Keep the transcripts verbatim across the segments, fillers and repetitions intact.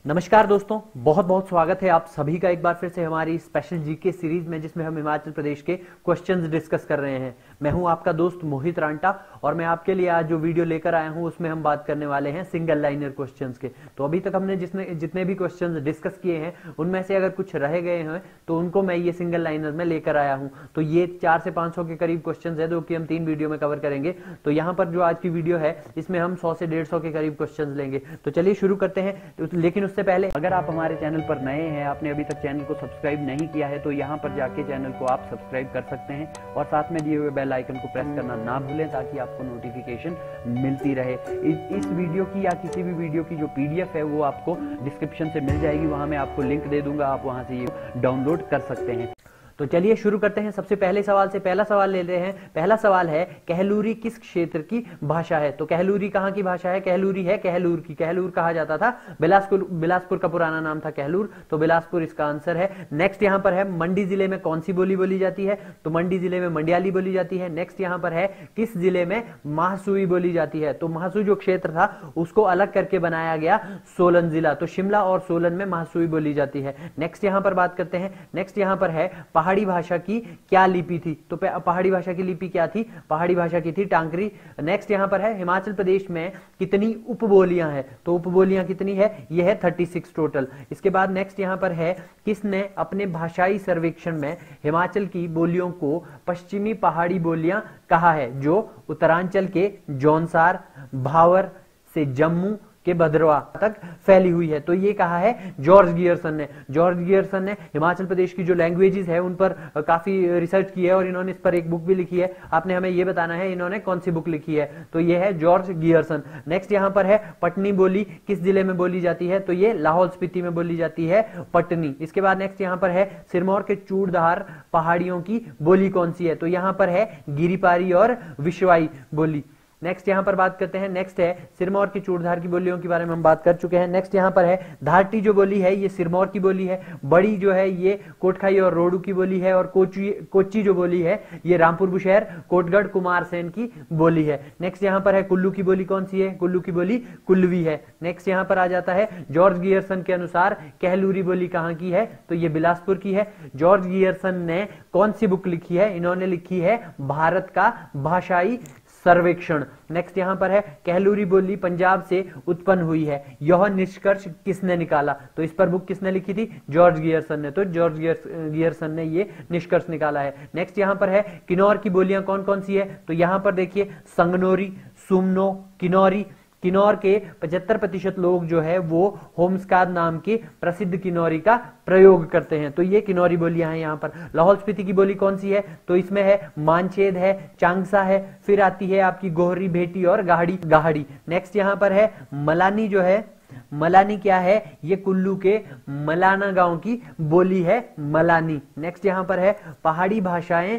नमस्कार दोस्तों, बहुत बहुत स्वागत है आप सभी का एक बार फिर से हमारी स्पेशल जीके सीरीज में, जिसमें हम हिमाचल प्रदेश के क्वेश्चंस डिस्कस कर रहे हैं। मैं हूं आपका दोस्त मोहित रांटा और मैं आपके लिए आज जो वीडियो लेकर आया हूं उसमें हम बात करने वाले हैं सिंगल लाइनर क्वेश्चंस के। तो अभी तक हमने जिसने जितने भी क्वेश्चंस डिस्कस किए हैं उनमें से अगर कुछ रह गए हैं तो उनको मैं ये सिंगल लाइनर में लेकर आया हूँ। तो ये चार से पांच सौ के करीब क्वेश्चन है जो कि हम तीन वीडियो में कवर करेंगे। तो यहाँ पर जो आज की वीडियो है इसमें हम सौ से डेढ़ सौ के करीब क्वेश्चन लेंगे। तो चलिए शुरू करते हैं। लेकिन उससे पहले अगर आप हमारे चैनल पर नए हैं, आपने अभी तक चैनल को सब्सक्राइब नहीं किया है, तो यहाँ पर जाके चैनल को आप सब्सक्राइब कर सकते हैं और साथ में दिए हुए बेल आइकन को प्रेस करना ना भूलें ताकि आपको नोटिफिकेशन मिलती रहे। इस वीडियो की या किसी भी वीडियो की जो पीडीएफ है वो आपको डिस्क्रिप्शन से मिल जाएगी, वहां मैं आपको लिंक दे दूंगा, आप वहां से ये डाउनलोड कर सकते हैं। तो चलिए शुरू करते हैं। सबसे पहले सवाल से पहला सवाल लेते हैं। पहला सवाल है, कहलूरी किस क्षेत्र की भाषा है? तो कहलूरी कहाँ की भाषा है? कहलूरी है कहलूर की। कहलूर कहा जाता था, बिलासपुर बिलासपुर का पुराना नाम था कहलूर, तो बिलासपुर इसका आंसर है। नेक्स्ट यहाँ पर है, मंडी जिले में कौन सी बोली बोली जाती है? तो मंडी जिले में मंडियाली बोली जाती है। नेक्स्ट यहाँ पर है, किस जिले में महासुई बोली जाती है? तो महासुई जो क्षेत्र था उसको अलग करके बनाया गया सोलन जिला, तो शिमला और सोलन में महासुई बोली जाती है। नेक्स्ट यहाँ पर बात करते हैं। नेक्स्ट यहाँ पर है, पहाड़ी भाषा की क्या लिपि थी? तो पहाड़ी भाषा की लिपि क्या थी? पहाड़ी भाषा की थी टांकरी। नेक्स्ट यहां पर है, हिमाचल प्रदेश में कितनी उपबोलियां हैं? तो उपबोलियां कितनी है? यह है छत्तीस टोटल। इसके बाद नेक्स्ट यहां पर है, किसने अपने भाषाई सर्वेक्षण में हिमाचल की बोलियों को पश्चिमी पहाड़ी बोलियां कहा है? जो उत्तरांचल के जौनसार, भावर से जम्मू के भद्रवा तक फैली हुई है। तो ये कहा है जॉर्ज गियर्सन ने। जॉर्ज गियर्सन ने हिमाचल प्रदेश की जो लैंग्वेजेस है उन पर काफी रिसर्च की है और इन्होंने इस पर एक बुक भी लिखी है। आपने हमें ये बताना है इन्होंने कौन सी बुक लिखी है। तो ये है जॉर्ज गियर्सन। नेक्स्ट यहाँ पर है, पटनी बोली किस जिले में बोली जाती है? तो ये लाहौल स्पीति में बोली जाती है पटनी। इसके बाद नेक्स्ट यहाँ पर है, सिरमौर के चूड़धार पहाड़ियों की बोली कौन सी है? तो यहाँ पर है गिरिपारी और विश्वाई बोली। नेक्स्ट यहां पर बात करते हैं। नेक्स्ट है, सिरमौर की चूड़धार की बोलियों के बारे में हम बात कर चुके हैं। नेक्स्ट यहां पर है, धारटी जो बोली है ये सिरमौर की बोली है। बड़ी जो है ये कोटखाई और रोडू की बोली है। और कोची कोची जो बोली है ये रामपुर बुशहर, कोटगढ़, कुमारसेन की बोली है। नेक्स्ट यहां पर है, कुल्लू की बोली कौन सी है? कुल्लू की बोली कुल्लवी है। नेक्स्ट यहां पर आ जाता है, जॉर्ज गियर्सन के अनुसार कहलूरी बोली कहां की है? तो ये बिलासपुर की है। जॉर्ज गियर्सन ने कौन सी बुक लिखी है? इन्होंने लिखी है भारत का भाषाई सर्वेक्षण। नेक्स्ट यहां पर है, कहलूरी बोली पंजाब से उत्पन्न हुई है, यह निष्कर्ष किसने निकाला? तो इस पर बुक किसने लिखी थी? जॉर्ज गियर्सन ने। तो जॉर्ज गियर्सन ने ये निष्कर्ष निकाला है। नेक्स्ट यहां पर है, किन्नौर की बोलियां कौन कौन सी है? तो यहां पर देखिए, संगनौरी, सुमनो, किन्नौरी। किन्नौर के पचहत्तर प्रतिशत लोग जो है वो होमस्काद नाम के प्रसिद्ध किन्नौरी का प्रयोग करते हैं। तो ये किन्नौरी बोलियां हैं। यहाँ पर लाहौल स्पीति की बोली कौन सी है? तो इसमें है मानछेद है, चांगसा है, फिर आती है आपकी गोहरी, भेटी और गाहड़ी गाहड़ी। नेक्स्ट यहाँ पर है, मलानी जो है, मलानी क्या है? ये कुल्लू के मलाना गांव की बोली है मलानी। नेक्स्ट यहाँ पर है, पहाड़ी भाषाएं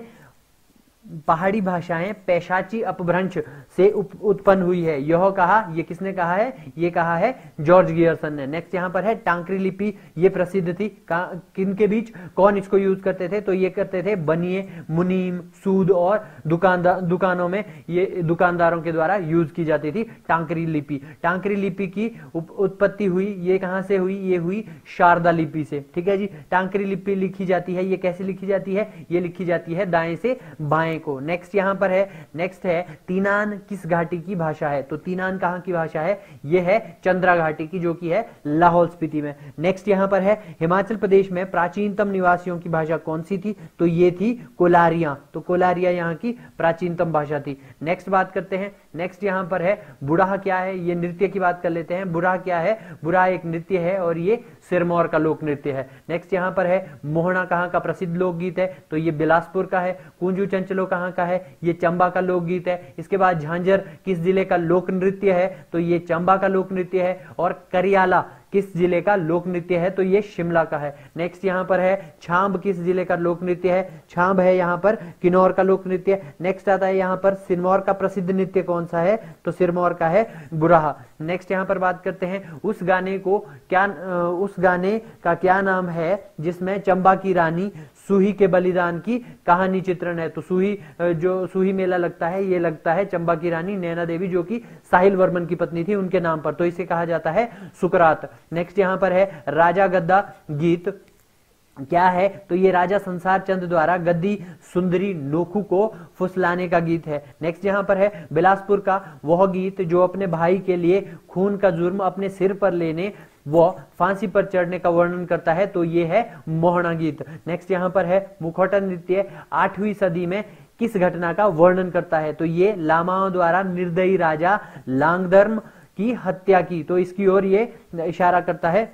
पहाड़ी भाषाएं पैशाची अपभ्रंश से उत्पन्न हुई है, यह कहा, ये किसने कहा है? ये कहा है जॉर्ज गियर्सन ने। नेक्स्ट यहां पर है, टांकरी लिपि ये प्रसिद्ध थी, किन के बीच कौन इसको यूज करते थे? तो ये करते थे बनिए, मुनीम, सूद और दुकानदार दुकानों में ये दुकानदारों के द्वारा यूज की जाती थी टांकरी लिपि। टांकरी लिपि की उत्पत्ति हुई, ये कहां से हुई? ये हुई शारदा लिपि से। ठीक है जी। टांकरी लिपि लिखी जाती है, ये कैसे लिखी जाती है? ये लिखी जाती है दाएं से बाएं को। नेक्स्ट यहां पर है, नेक्स्ट है, तीनान किस घाटी की भाषा है? तो तीनान कहां की भाषा है? यह है चंद्रा घाटी की, जो कि है लाहौल स्पीति में। नेक्स्ट यहां पर है, हिमाचल प्रदेश में प्राचीनतम निवासियों की भाषा कौन सी थी? तो ये थी कोलारिया। तो कोलारिया यहां की प्राचीनतम भाषा थी। नेक्स्ट बात करते हैं। नेक्स्ट यहां पर है, बुराह क्या है? ये नृत्य की बात कर लेते हैं। बुराह क्या है? बुराह एक नृत्य है और ये सिरमौर का लोक नृत्य है। नेक्स्ट यहां पर है, मोहना कहां का प्रसिद्ध लोकगीत है? तो ये बिलासपुर का है। कुंजू चंचलो कहां का है? ये चंबा का लोकगीत है। इसके बाद झांझर किस जिले का लोक नृत्य है? तो ये चंबा का लोक नृत्य है। और करियाला किस जिले का लोक नृत्य है? तो ये शिमला का है। नेक्स्ट यहां पर है, छांब किस जिले का लोक नृत्य है? छांब है यहां पर किन्नौर का लोक नृत्य। नेक्स्ट आता है यहां पर, सिरमौर का प्रसिद्ध नृत्य कौन सा है? तो सिरमौर का है बुराह। नेक्स्ट यहां पर बात करते हैं, उस गाने को क्या उस गाने का क्या नाम है जिसमें चंबा की रानी सूही के बलिदान की कहानी चित्रण है। तो सूही जो सूही मेला लगता है ये लगता है चंबा की रानी नैना देवी जो कि साहिल वर्मन की पत्नी थी उनके नाम पर, तो इसे कहा जाता है सुकरात। नेक्स्ट यहां पर है राजा गद्दा गीत क्या है, तो ये राजा संसार चंद द्वारा गद्दी सुंदरी नोखू को फुसलाने का गीत है। नेक्स्ट यहां पर है बिलासपुर का वह गीत जो अपने भाई के लिए खून का जुर्म अपने सिर पर लेने वो फांसी पर चढ़ने का वर्णन करता है, तो ये है मोहना गीत। नेक्स्ट यहां पर है मुखौटा नृत्य आठवीं सदी में किस घटना का वर्णन करता है, तो ये लामाओं द्वारा निर्दयी राजा लांगधर्म की हत्या की, तो इसकी ओर ये इशारा करता है।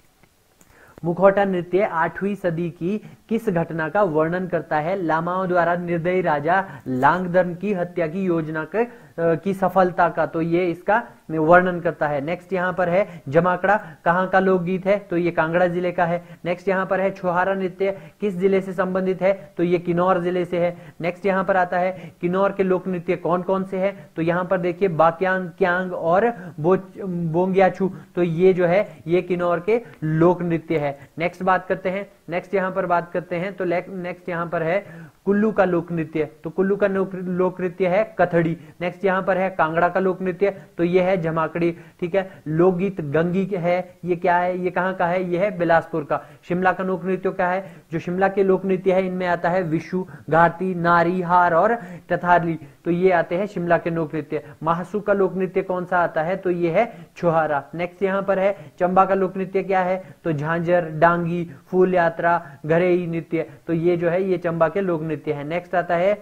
मुखौटा नृत्य आठवीं सदी की किस घटना का वर्णन करता है, लामाओं द्वारा निर्दयी राजा लांगधर्म की हत्या की योजना के की सफलता का, तो ये इसका वर्णन करता है। नेक्स्ट यहाँ पर है जमाकड़ा कहाँ का लोकगीत है, तो ये कांगड़ा जिले का है। नेक्स्ट यहाँ पर है छुहारा नृत्य किस जिले से संबंधित है, तो ये किन्नौर जिले से है। नेक्स्ट यहाँ पर आता है किन्नौर के लोक नृत्य कौन कौन से हैं, तो यहाँ पर देखिए बाक्यांग क्यांग और बोंगियाछू, तो ये जो है ये किन्नौर के लोक नृत्य है। नेक्स्ट बात करते हैं नेक्स्ट यहाँ पर बात करते हैं तो नेक्स्ट यहाँ पर है कुल्लू का लोक नृत्य, तो कुल्लू का लोक नृत्य है कथड़ी। नेक्स्ट यहाँ पर है कांगड़ा का लोक नृत्य, तो ये है जमाकड़ी, ठीक है। लोकगीत गंगी है, ये क्या है, ये कहाँ का है, ये है बिलासपुर का। शिमला का लोक नृत्य क्या है, जो शिमला के लोक नृत्य है इनमें आता है विशु, घाटी, नारी, हार और तथारली, तो ये आते हैं शिमला के लोक नृत्य। महासू का लोक नृत्य कौन सा आता है, तो ये है छुहारा। नेक्स्ट यहाँ पर है चंबा का लोक नृत्य क्या है, तो झांझर, डांगी, फूल यात्रा, घरेई नृत्य, तो ये जो है ये चंबा के लोक नृत्य है। नेक्स्ट आता है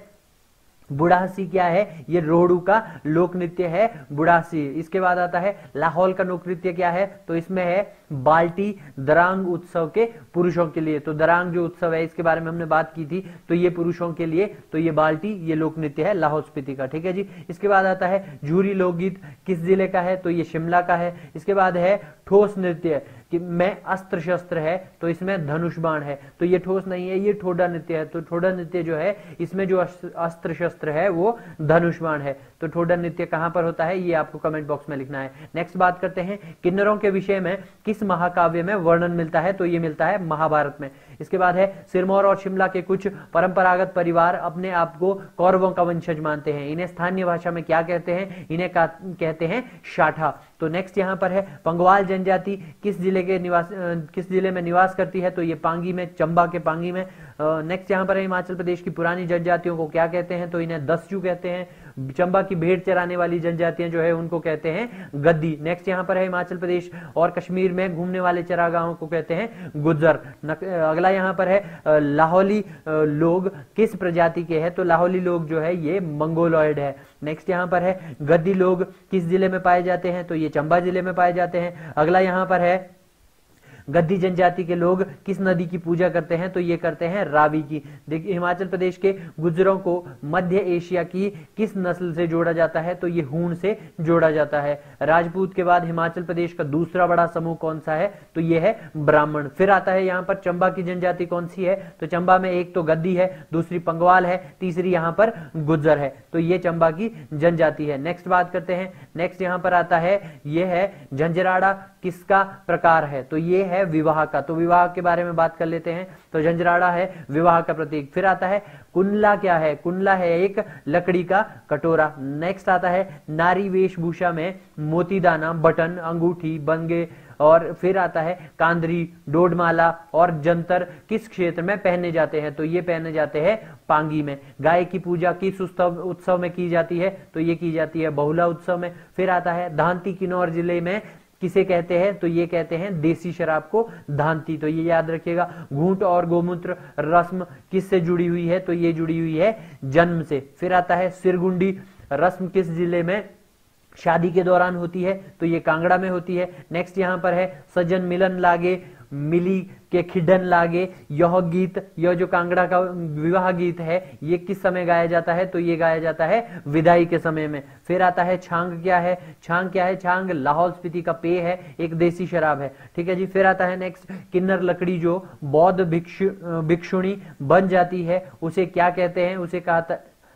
बुढ़ासी क्या है, ये रोहड़ू का लोक नृत्य है बुढ़ासी। इसके बाद आता है लाहौल का लोक नृत्य क्या है, तो इसमें है बाल्टी दरांग उत्सव के पुरुषों के लिए, तो दरांग जो उत्सव है इसके बारे में हमने बात की थी, तो ये पुरुषों के लिए, तो ये बाल्टी ये लोक नृत्य है लाहौल स्पीति का, ठीक है जी। इसके बाद आता है झूरी लोकगीत किस जिले का है, तो ये शिमला का है। इसके बाद है ठोस नृत्य कि मैं अस्त्र शस्त्र है, तो इसमें धनुष बाण है, तो ये ठोस नहीं है, ये ठोडा नृत्य है। तो ठोडा नृत्य जो है इसमें जो अस्त्र शस्त्र है वो धनुष बाण है। तो ठोडा नृत्य कहां पर होता है ये आपको कमेंट बॉक्स में लिखना है। नेक्स्ट बात करते हैं किन्नरों के विषय में किस महाकाव्य में वर्णन मिलता है, तो ये मिलता है महाभारत में। इसके बाद है सिरमौर और शिमला के कुछ परंपरागत परिवार अपने आप को कौरवों का वंशज मानते हैं, इन्हें स्थानीय भाषा में क्या कहते हैं, इन्हें कहते हैं शाठा। तो नेक्स्ट यहाँ पर है पंगवाल जनजाति किस जिले के निवास किस जिले में निवास करती है, तो ये पांगी में, चंबा के पांगी में। नेक्स्ट यहाँ पर है हिमाचल प्रदेश की पुरानी जनजातियों को क्या कहते हैं, तो इन्हें दस्यू कहते हैं। चंबा की भेड़ चराने वाली जनजातियां जो है उनको कहते हैं गद्दी। नेक्स्ट यहाँ पर है हिमाचल प्रदेश और कश्मीर में घूमने वाले चरागाहों को कहते हैं गुज्जर। अगला यहाँ पर है लाहौली लोग किस प्रजाति के हैं, तो लाहौली लोग जो है ये मंगोलॉयड है। नेक्स्ट यहाँ पर है गद्दी लोग किस जिले में पाए जाते हैं, तो ये चंबा जिले में पाए जाते हैं। अगला यहाँ पर है गद्दी जनजाति के लोग किस नदी की पूजा करते हैं, तो ये करते हैं रावी की। देखिए हिमाचल प्रदेश के गुज्जरों को मध्य एशिया की किस नस्ल से जोड़ा जाता है, तो ये हूण से जोड़ा जाता है। राजपूत के बाद हिमाचल प्रदेश का दूसरा बड़ा समूह कौन सा है, तो ये है ब्राह्मण। फिर आता है यहाँ पर चंबा की जनजाति कौन सी है, तो चंबा में एक तो गद्दी है, दूसरी पंगवाल है, तीसरी यहाँ पर गुज्जर है, तो ये चंबा की जनजाति है। नेक्स्ट बात करते हैं नेक्स्ट यहाँ पर आता है ये है झंझराड़ा किसका प्रकार है, तो ये है विवाह का। तो विवाह के बारे में बात कर लेते हैं, तो झंझराड़ा है विवाह का प्रतीक। फिर आता है कुंडला क्या है, कुंडला है एक लकड़ी का कटोरा। नेक्स्ट आता है नारी वेशभूषा में मोतीदाना, बटन, अंगूठी, बंगे, और फिर आता है कांदरी, डोडमाला और जंतर किस क्षेत्र में पहने जाते हैं, तो ये पहने जाते हैं पांगी में। गाय की पूजा किस उत्सव उत्सव में की जाती है, तो ये की जाती है बहुला उत्सव में। फिर आता है धांती किन्नौर जिले में किसे कहते हैं, तो ये कहते हैं देसी शराब को धांती, तो ये याद रखिएगा। घूंट और गोमूत्र रस्म किससे जुड़ी हुई है, तो ये जुड़ी हुई है जन्म से। फिर आता है सिरगुंडी रस्म किस जिले में शादी के दौरान होती है, तो ये कांगड़ा में होती है। नेक्स्ट यहाँ पर है सज्जन मिलन लागे मिली के खिडन लागे, यह गीत, यह जो कांगड़ा का विवाह गीत है ये किस समय गाया जाता है, तो ये गाया जाता है विदाई के समय में। फिर आता है छांग क्या है, छांग क्या है, छांग लाहौल स्पीति का पेय है, एक देसी शराब है, ठीक है जी। फिर आता है नेक्स्ट किन्नर लकड़ी जो बौद्ध भिक्षु भिक्षुणी बन जाती है उसे क्या कहते हैं, उसे कहा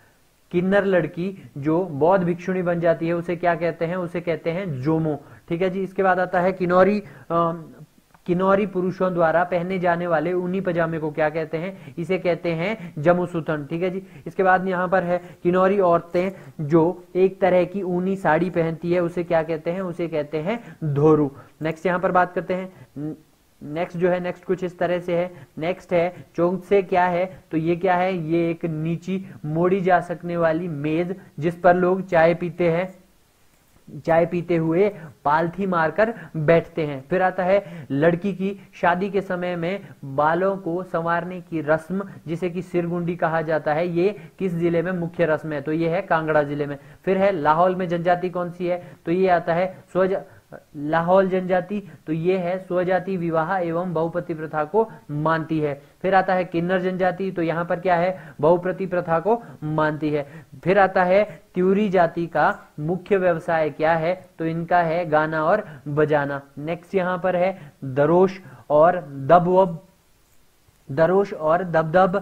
किन्नर लड़की जो बौद्ध भिक्षुणी बन जाती है उसे क्या कहते हैं, उसे कहते हैं जोमो, ठीक है जी। इसके बाद आता है किन्नौरी किन्नौरी पुरुषों द्वारा पहने जाने वाले ऊनी पजामे को क्या कहते हैं? इसे कहते हैं जमुसूतन। ठीक है जी। इसके बाद यहाँ पर है किन्नौरी औरतें जो एक तरह की ऊनी साड़ी पहनती है उसे क्या कहते हैं? उसे कहते हैं धोरू। नेक्स्ट यहाँ पर बात करते हैं, नेक्स्ट जो है नेक्स्ट कुछ इस तरह से है। नेक्स्ट है चोंगसे। क्या है? तो ये क्या है? ये एक नीची मोड़ी जा सकने वाली मेज जिस पर लोग चाय पीते हैं, चाय पीते हुए पालथी मारकर बैठते हैं। फिर आता है लड़की की शादी के समय में बालों को संवारने की रस्म जिसे कि सिरगुंडी कहा जाता है, ये किस जिले में मुख्य रस्म है? तो ये है कांगड़ा जिले में। फिर है लाहौल में जनजाति कौन सी है? तो ये आता है स्वज लाहौल जनजाति, तो ये है स्वजाति विवाह एवं बहुपति प्रथा को मानती है। फिर आता है किन्नर जनजाति, तो यहाँ पर क्या है? बहुपति प्रथा को मानती है। फिर आता है त्यूरी जाति का मुख्य व्यवसाय क्या है? तो इनका है गाना और बजाना। नेक्स्ट यहाँ पर है दरोश और दबवब। दरोश और दबदब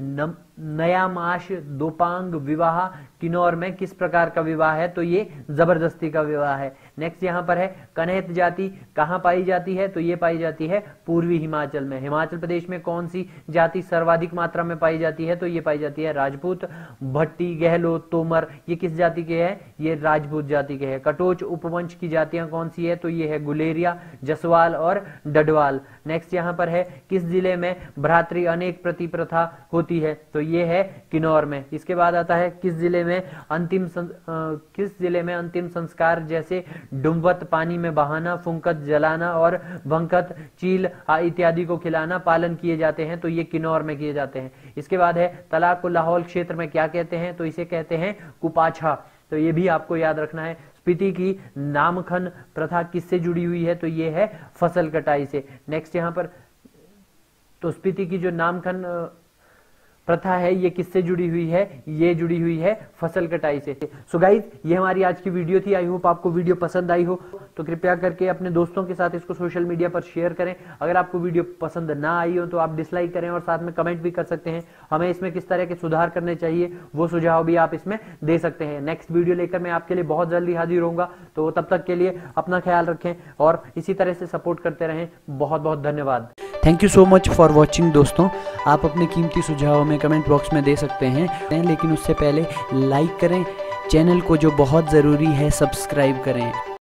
नयामाश दोपांग विवाह किन्नौर में किस प्रकार का विवाह है? तो ये जबरदस्ती का विवाह है। नेक्स्ट यहाँ पर है कन्हैत जाति कहाँ पाई जाती है? तो ये पाई जाती है पूर्वी हिमाचल में। हिमाचल प्रदेश में कौन सी जाति सर्वाधिक मात्रा में पाई जाती है? तो ये पाई जाती है राजपूत। भट्टी, गहलोत, तोमर ये किस जाति के हैं? ये राजपूत जाति के हैं। कटोच उपवंश की जातियां कौन सी है? तो ये है गुलेरिया, जसवाल और डडवाल। नेक्स्ट यहाँ पर है किस जिले में भ्रातृ अनेक प्रति प्रथा होती है? तो ये है किन्नौर में। इसके बाद आता है किस जिले में अंतिम सं, आ, किस जिले में अंतिम संस्कार जैसे डुम्बत पानी में बहाना, फुंकत जलाना और भंकत चील इत्यादि को खिलाना पालन किए जाते हैं? तो ये किन्नौर में किए जाते हैं। इसके बाद है तलाक को लाहौल क्षेत्र में क्या कहते हैं? तो इसे कहते हैं कुपाछा। तो ये भी आपको याद रखना है। स्पीति की नामखन प्रथा किससे जुड़ी हुई है? तो ये है फसल कटाई से। नेक्स्ट यहाँ पर तो स्पीति की जो नामखन प्रथा है ये किससे जुड़ी हुई है? ये जुड़ी हुई है फसल कटाई से। सो गाइज ये हमारी आज की वीडियो थी। आई होप आपको वीडियो पसंद आई हो, तो कृपया करके अपने दोस्तों के साथ इसको सोशल मीडिया पर शेयर करें। अगर आपको वीडियो पसंद ना आई हो तो आप डिसलाइक करें और साथ में कमेंट भी कर सकते हैं। हमें इसमें किस तरह के सुधार करने चाहिए वो सुझाव भी आप इसमें दे सकते हैं। नेक्स्ट वीडियो लेकर मैं आपके लिए बहुत जल्दी हाजिर होऊंगा, तो तब तक के लिए अपना ख्याल रखें और इसी तरह से सपोर्ट करते रहें। बहुत बहुत धन्यवाद। Thank you so much for watching. दोस्तों आप अपने कीमती सुझाव हमें कमेंट बॉक्स में दे सकते हैं, लेकिन उससे पहले लाइक करें, चैनल को जो बहुत ज़रूरी है सब्सक्राइब करें।